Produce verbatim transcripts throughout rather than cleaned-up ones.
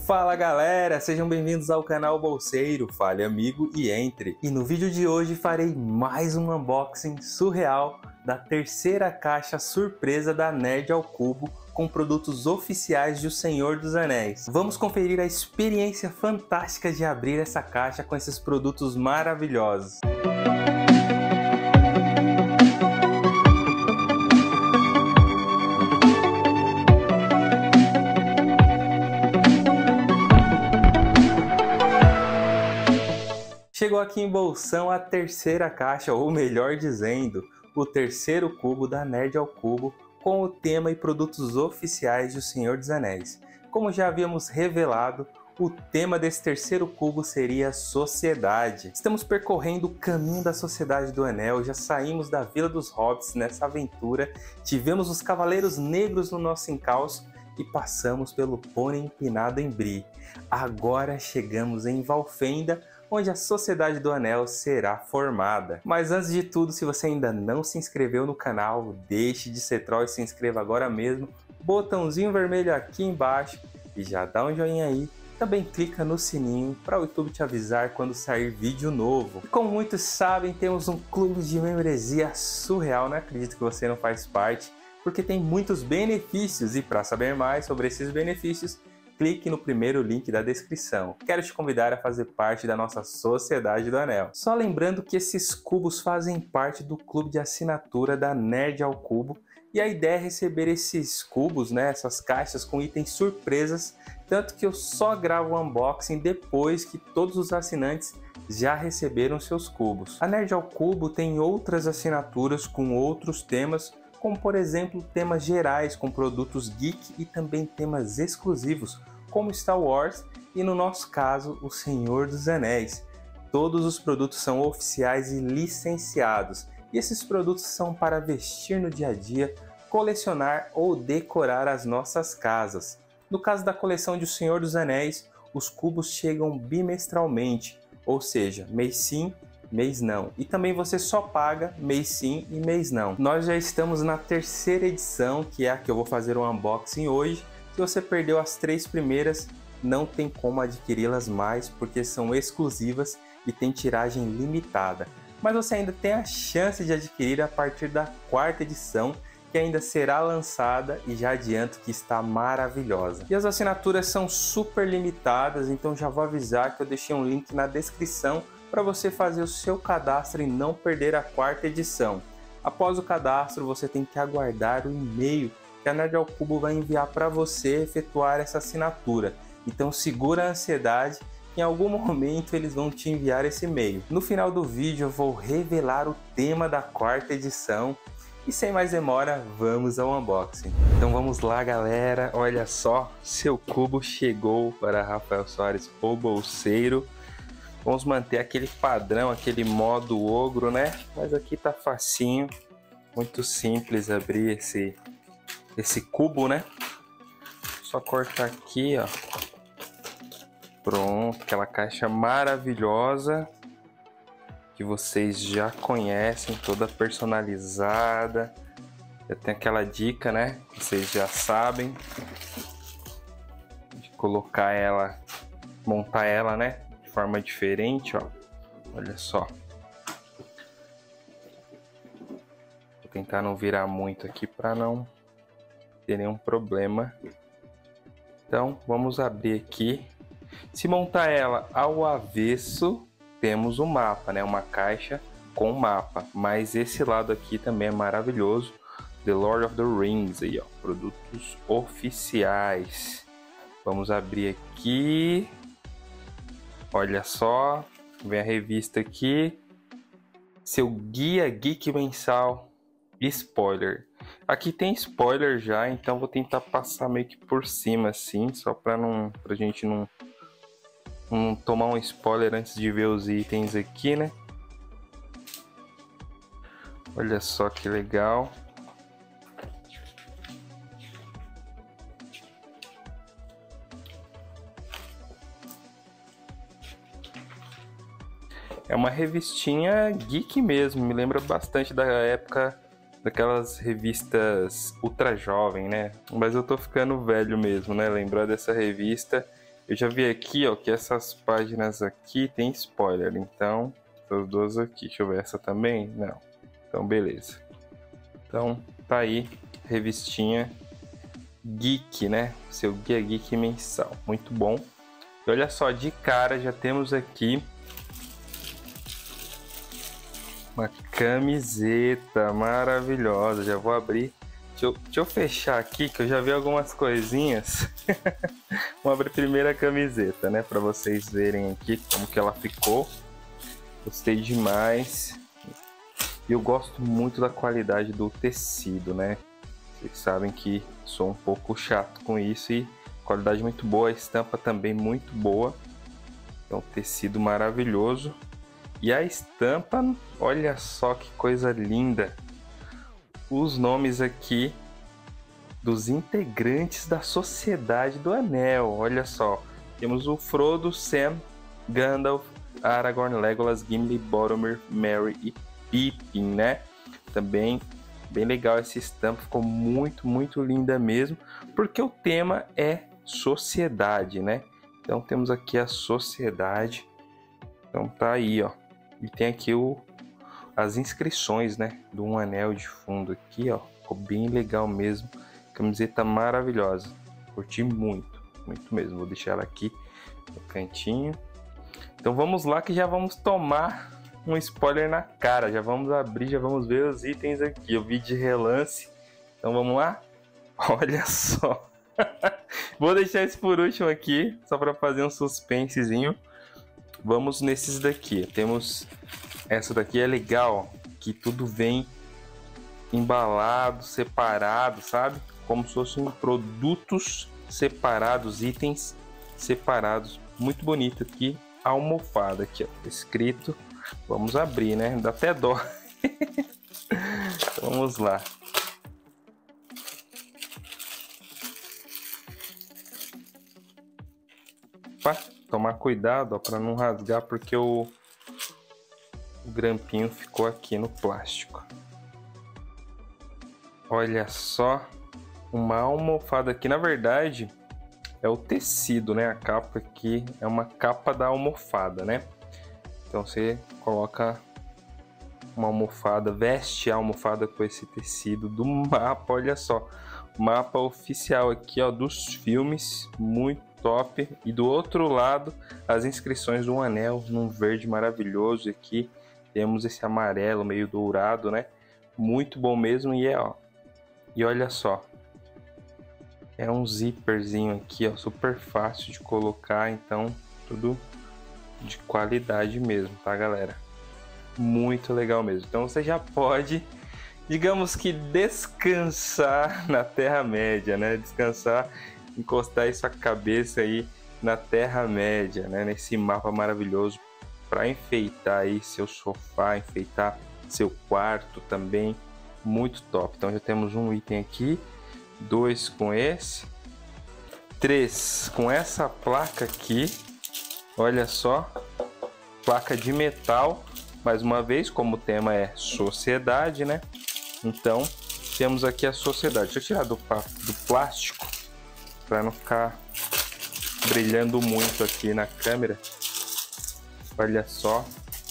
Fala galera, sejam bem-vindos ao canal Bolseiro, fale amigo e entre. E no vídeo de hoje farei mais um unboxing surreal da terceira caixa surpresa da Nerd ao Cubo com produtos oficiais de O Senhor dos Anéis. Vamos conferir a experiência fantástica de abrir essa caixa com esses produtos maravilhosos. Chegou aqui em bolsão a terceira caixa, ou melhor dizendo, o terceiro cubo da Nerd ao Cubo, com o tema e produtos oficiais de O Senhor dos Anéis. Como já havíamos revelado, o tema desse terceiro cubo seria Sociedade. Estamos percorrendo o caminho da Sociedade do Anel, já saímos da Vila dos Hobbits nessa aventura, tivemos os Cavaleiros Negros no nosso encalço e passamos pelo Pônei Empinado em Bree. Agora chegamos em Valfenda, onde a Sociedade do Anel será formada. Mas antes de tudo, se você ainda não se inscreveu no canal, deixe de ser troll e se inscreva agora mesmo. Botãozinho vermelho aqui embaixo e já dá um joinha aí. Também clica no sininho para o YouTube te avisar quando sair vídeo novo. E como muitos sabem, temos um clube de membresia surreal, não acredito que você não faz parte, porque tem muitos benefícios e para saber mais sobre esses benefícios, clique no primeiro link da descrição. Quero te convidar a fazer parte da nossa Sociedade do Anel. Só lembrando que esses cubos fazem parte do clube de assinatura da Nerd ao Cubo e a ideia é receber esses cubos, né, essas caixas com itens surpresas, tanto que eu só gravo o unboxing depois que todos os assinantes já receberam seus cubos. A Nerd ao Cubo tem outras assinaturas com outros temas, como por exemplo temas gerais com produtos geek e também temas exclusivos como Star Wars e no nosso caso O Senhor dos Anéis. Todos os produtos são oficiais e licenciados e esses produtos são para vestir no dia a dia, colecionar ou decorar as nossas casas. No caso da coleção de O Senhor dos Anéis, os cubos chegam bimestralmente, ou seja, mês sim, mês não. E também você só paga mês sim e mês não. Nós já estamos na terceira edição, que é a que eu vou fazer o unboxing hoje. Se você perdeu as três primeiras, não tem como adquiri-las mais, porque são exclusivas e tem tiragem limitada. Mas você ainda tem a chance de adquirir a partir da quarta edição, que ainda será lançada e já adianto que está maravilhosa. E as assinaturas são super limitadas, então já vou avisar que eu deixei um link na descrição para você fazer o seu cadastro e não perder a quarta edição. Após o cadastro, você tem que aguardar o e-mail que a Nerd ao Cubo vai enviar para você efetuar essa assinatura. Então segura a ansiedade, em algum momento eles vão te enviar esse e-mail. No final do vídeo eu vou revelar o tema da quarta edição e sem mais demora, vamos ao unboxing. Então vamos lá galera, olha só, seu cubo chegou para Rafael Soares, o Bolseiro. Vamos manter aquele padrão, aquele modo ogro, né? Mas aqui tá facinho, muito simples abrir esse, esse cubo, né? Só cortar aqui, ó. Pronto, aquela caixa maravilhosa que vocês já conhecem, toda personalizada. Já tem aquela dica, né? Vocês já sabem de colocar ela, montar ela, né? Forma diferente, ó. Olha só. Vou tentar não virar muito aqui para não ter nenhum problema. Então, vamos abrir aqui. Se montar ela ao avesso, temos o mapa, né? Uma caixa com mapa. Mas esse lado aqui também é maravilhoso. The Lord of the Rings aí, ó. Produtos oficiais. Vamos abrir aqui. Olha só, vem a revista aqui, seu guia geek mensal, spoiler. Aqui tem spoiler já, então vou tentar passar meio que por cima assim, só para não, pra gente não, não tomar um spoiler antes de ver os itens aqui, né? Olha só que legal. É uma revistinha geek mesmo, me lembra bastante da época daquelas revistas ultra jovem, né? Mas eu tô ficando velho mesmo, né? Lembrar dessa revista Eu já vi aqui, ó, que essas páginas aqui tem spoiler, então essas duas aqui, deixa eu ver essa também, não, então beleza. Então tá aí, revistinha Geek, né, seu Guia Geek mensal, muito bom. E olha só, de cara já temos aqui uma camiseta maravilhosa, já vou abrir. Deixa eu, deixa eu fechar aqui que eu já vi algumas coisinhas. Vamos abrir primeiro a camiseta, né? Para vocês verem aqui como que ela ficou. Gostei demais. E eu gosto muito da qualidade do tecido, né? Vocês sabem que sou um pouco chato com isso. E qualidade muito boa, a estampa também muito boa. Então tecido maravilhoso. E a estampa, olha só que coisa linda. Os nomes aqui dos integrantes da Sociedade do Anel. Olha só, temos o Frodo, Sam, Gandalf, Aragorn, Legolas, Gimli, Boromir, Merry e Pippin, né? Também bem legal essa estampa, ficou muito, muito linda mesmo, porque o tema é sociedade, né? Então temos aqui a sociedade. Então tá aí, ó. E tem aqui o as inscrições, né, do Um Anel de fundo aqui, ó, ficou bem legal mesmo, camiseta maravilhosa, curti muito, muito mesmo, vou deixar ela aqui no cantinho. Então vamos lá que já vamos tomar um spoiler na cara, já vamos abrir, já vamos ver os itens aqui, eu vi de relance, então vamos lá? Olha só, vou deixar esse por último aqui, só para fazer um suspensezinho. Vamos nesses daqui, temos essa daqui, é legal, que tudo vem embalado, separado, sabe? Como se fossem produtos separados, itens separados. Muito bonito aqui, a almofada aqui, ó, escrito. Vamos abrir, né? Dá até dó. Então, vamos lá. Opa, tomar cuidado para não rasgar, porque o, o grampinho ficou aqui no plástico. Olha só, uma almofada aqui, na verdade é o tecido, né? A capa aqui é uma capa da almofada, né? Então você coloca uma almofada, veste a almofada com esse tecido do mapa, olha só, mapa oficial aqui, ó, dos filmes, muito top. E do outro lado, as inscrições do Um Anel, num verde maravilhoso. Aqui temos esse amarelo meio dourado, né? Muito bom mesmo. E é, ó, e olha só, é um zíperzinho aqui, ó, super fácil de colocar, então tudo de qualidade mesmo, tá, galera? Muito legal mesmo. Então você já pode, digamos que, descansar na Terra-média, né? Descansar, encostar aí sua cabeça aí na Terra-média, né? Nesse mapa maravilhoso, para enfeitar aí seu sofá, enfeitar seu quarto também. Muito top. Então já temos um item aqui, dois com esse, três com essa placa aqui. Olha só, placa de metal. Mais uma vez, como o tema é sociedade, né? Então temos aqui a sociedade. Deixa eu tirar do, do plástico para não ficar brilhando muito aqui na câmera. Olha só,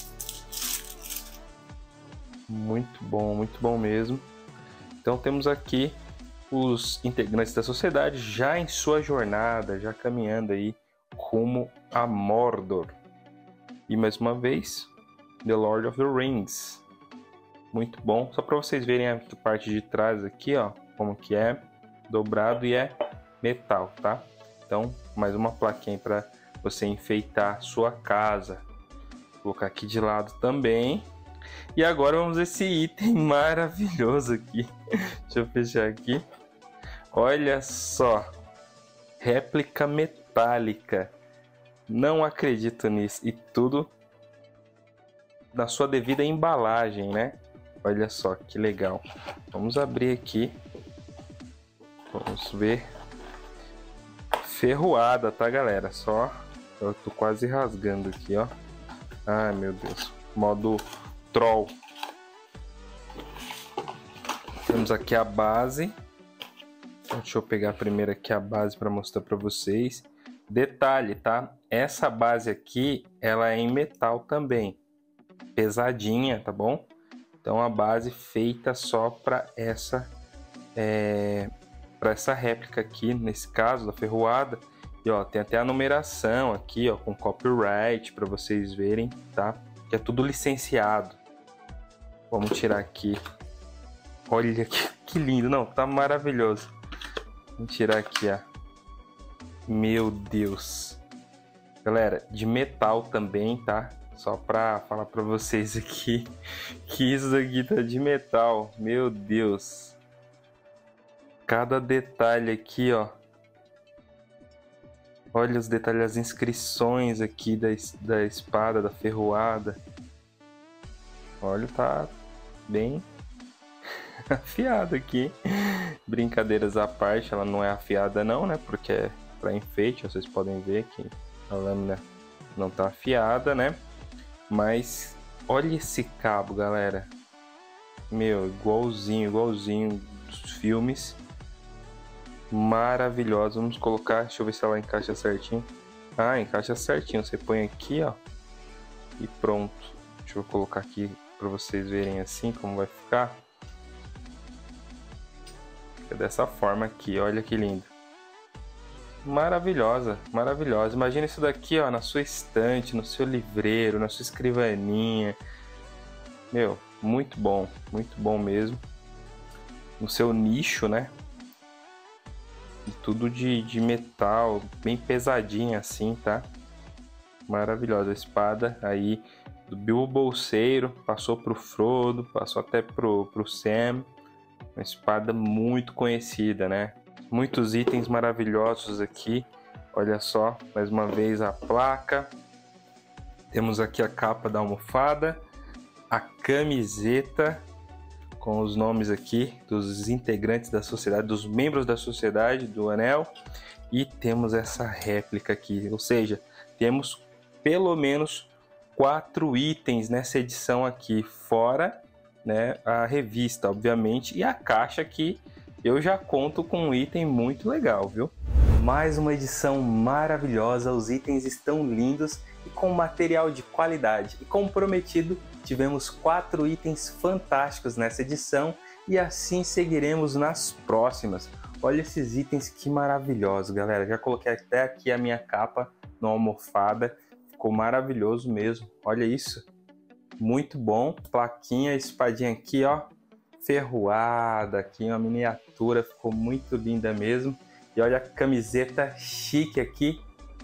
muito bom, muito bom mesmo. Então temos aqui os integrantes da sociedade já em sua jornada, já caminhando aí rumo a Mordor. E mais uma vez, The Lord of the Rings. Muito bom. Só para vocês verem a parte de trás aqui, ó, como que é dobrado e é metal, tá? Então, mais uma plaquinha para você enfeitar sua casa. Vou colocar aqui de lado também. E agora vamos ver esse item maravilhoso aqui. Deixa eu fechar aqui. Olha só, réplica metálica. Não acredito nisso. E tudo na sua devida embalagem, né? Olha só que legal. Vamos abrir aqui. Vamos ver. Ferroada, tá, galera? Só eu tô quase rasgando aqui, ó. Ai, meu Deus. Modo troll. Temos aqui a base. Deixa eu pegar primeiro aqui a base para mostrar para vocês. Detalhe, tá? Essa base aqui, ela é em metal também, pesadinha, tá bom? Então a base feita só para essa é, para essa réplica aqui, nesse caso da ferroada. E ó, tem até a numeração aqui, ó, com copyright para vocês verem, tá? Que é tudo licenciado. Vamos tirar aqui. Olha que, que lindo, não, tá maravilhoso. Vamos tirar aqui, ó. Meu Deus. Galera, de metal também, tá? Só pra falar pra vocês aqui que isso aqui tá de metal. Meu Deus. Cada detalhe aqui, ó. Olha os detalhes, as inscrições aqui da, da espada, da ferroada. Olha, tá bem afiado aqui. Brincadeiras à parte, ela não é afiada não, né? Porque é para enfeite, vocês podem ver que a lâmina não tá afiada, né? Mas olha esse cabo, galera. Meu, igualzinho, igualzinho dos filmes. Maravilhosa. Vamos colocar, deixa eu ver se ela encaixa certinho. Ah, encaixa certinho. Você põe aqui, ó, e pronto. Deixa eu colocar aqui para vocês verem assim como vai ficar. Fica dessa forma aqui, olha que lindo. Maravilhosa, maravilhosa. Imagina isso daqui, ó, na sua estante, no seu livreiro, na sua escrivaninha. Meu, muito bom, muito bom mesmo. No seu nicho, né? E tudo de, de metal, bem pesadinha assim, tá? Maravilhosa a espada aí do Bilbo Bolseiro, passou pro Frodo, passou até pro, pro Sam. Uma espada muito conhecida, né? Muitos itens maravilhosos aqui. Olha só, mais uma vez a placa. Temos aqui a capa da almofada, a camiseta com os nomes aqui dos integrantes da sociedade, dos membros da sociedade do Anel. E temos essa réplica aqui, ou seja, temos pelo menos quatro itens nessa edição aqui, fora, né, a revista, obviamente, e a caixa que eu já conto com um item muito legal, viu? Mais uma edição maravilhosa, os itens estão lindos e com material de qualidade. E como prometido, tivemos quatro itens fantásticos nessa edição e assim seguiremos nas próximas. Olha esses itens que maravilhosos, galera. Já coloquei até aqui a minha capa na almofada, ficou maravilhoso mesmo. Olha isso, muito bom. Plaquinha, espadinha aqui, ó, ferroada, aqui uma miniatura, ficou muito linda mesmo. E olha a camiseta chique aqui.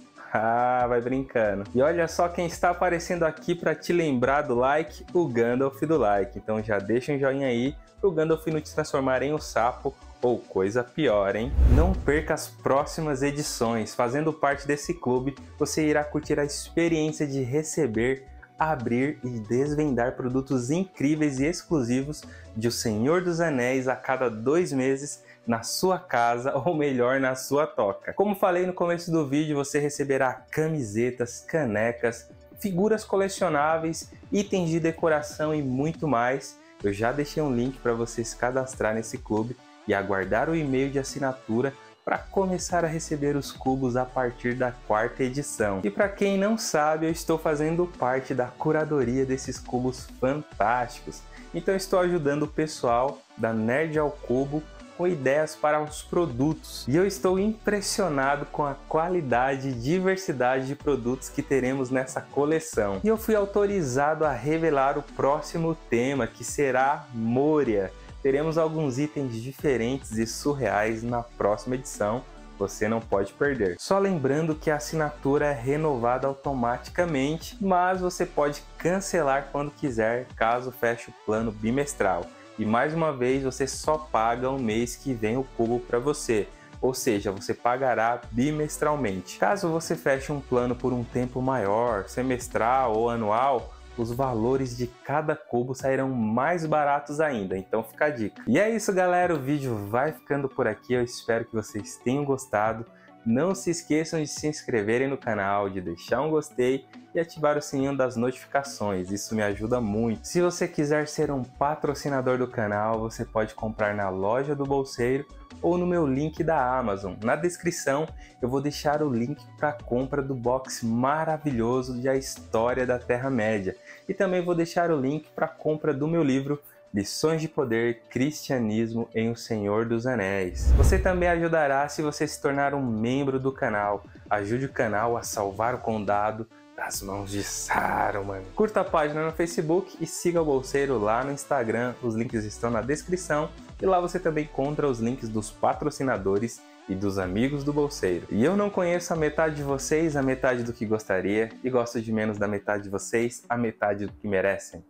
Ah, vai brincando. E olha só quem está aparecendo aqui para te lembrar do like, o Gandalf do like. Então já deixa um joinha aí para o Gandalf não te transformar em um sapo ou coisa pior, hein? Não perca as próximas edições. Fazendo parte desse clube, você irá curtir a experiência de receber, abrir e desvendar produtos incríveis e exclusivos de O Senhor dos Anéis a cada dois meses na sua casa, ou melhor, na sua toca. Como falei no começo do vídeo, você receberá camisetas, canecas, figuras colecionáveis, itens de decoração e muito mais. Eu já deixei um link para você se cadastrar nesse clube e aguardar o e-mail de assinatura para começar a receber os cubos a partir da quarta edição. E para quem não sabe, eu estou fazendo parte da curadoria desses cubos fantásticos. Então estou ajudando o pessoal da Nerd ao Cubo com ideias para os produtos. E eu estou impressionado com a qualidade e diversidade de produtos que teremos nessa coleção. E eu fui autorizado a revelar o próximo tema, que será Moria. Teremos alguns itens diferentes e surreais na próxima edição, você não pode perder. Só lembrando que a assinatura é renovada automaticamente, mas você pode cancelar quando quiser, caso feche o plano bimestral. E mais uma vez, você só paga o mês que vem o cubo para você, ou seja, você pagará bimestralmente. Caso você feche um plano por um tempo maior, semestral ou anual, os valores de cada cubo sairão mais baratos ainda, então fica a dica. E é isso, galera, o vídeo vai ficando por aqui, eu espero que vocês tenham gostado. Não se esqueçam de se inscreverem no canal, de deixar um gostei e ativar o sininho das notificações, isso me ajuda muito. Se você quiser ser um patrocinador do canal, você pode comprar na loja do Bolseiro ou no meu link da Amazon. Na descrição eu vou deixar o link para a compra do box maravilhoso de A História da Terra-média. E também vou deixar o link para a compra do meu livro Lições de Poder, Cristianismo em O Senhor dos Anéis. Você também ajudará se você se tornar um membro do canal. Ajude o canal a salvar o condado das mãos de Saruman. Curta a página no Facebook e siga o Bolseiro lá no Instagram. Os links estão na descrição. E lá você também encontra os links dos patrocinadores e dos amigos do Bolseiro. E eu não conheço a metade de vocês, a metade do que gostaria, e gosto de menos da metade de vocês, a metade do que merecem.